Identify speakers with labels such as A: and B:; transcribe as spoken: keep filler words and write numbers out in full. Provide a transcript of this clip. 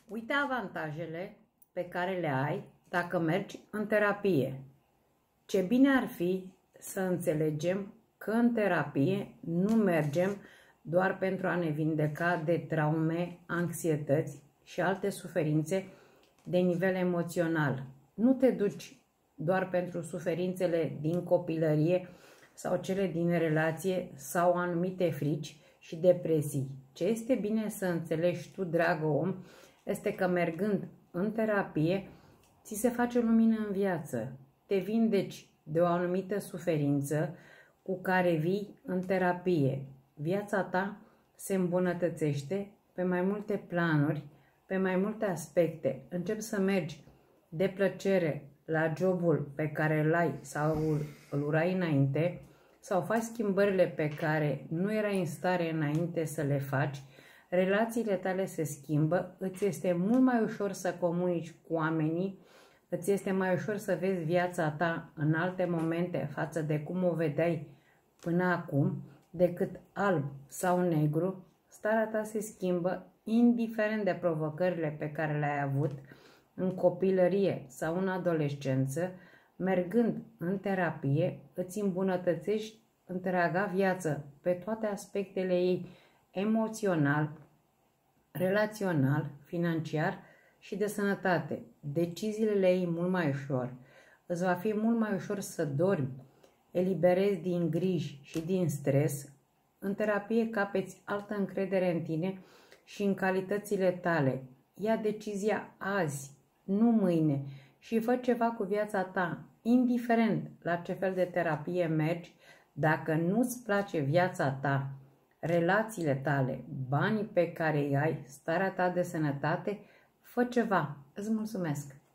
A: Uite avantajele pe care le ai dacă mergi în terapie. Ce bine ar fi să înțelegem că în terapie nu mergem doar pentru a ne vindeca de traume, anxietăți și alte suferințe de nivel emoțional. Nu te duci doar pentru suferințele din copilărie sau cele din relație sau anumite frici și depresii. Ce este bine să înțelegi tu, dragă om, este că mergând în terapie, ți se face lumină în viață. Te vindeci de o anumită suferință cu care vii în terapie. Viața ta se îmbunătățește pe mai multe planuri, pe mai multe aspecte. Începi să mergi de plăcere la jobul pe care îl ai sau îl urai înainte, sau faci schimbările pe care nu erai în stare înainte să le faci, relațiile tale se schimbă, îți este mult mai ușor să comunici cu oamenii, îți este mai ușor să vezi viața ta în alte momente față de cum o vedeai până acum, decât alb sau negru. Starea ta se schimbă indiferent de provocările pe care le-ai avut în copilărie sau în adolescență. Mergând în terapie, îți îmbunătățești întreaga viață pe toate aspectele ei, emoțional, relațional, financiar și de sănătate. Deciziile le iei mult mai ușor. Îți va fi mult mai ușor să dormi, eliberezi din griji și din stres. În terapie capeți altă încredere în tine și în calitățile tale. Ia decizia azi, nu mâine, și fă ceva cu viața ta, indiferent la ce fel de terapie mergi. Dacă nu-ți place viața ta, relațiile tale, banii pe care îi ai, starea ta de sănătate, fă ceva. Îți mulțumesc!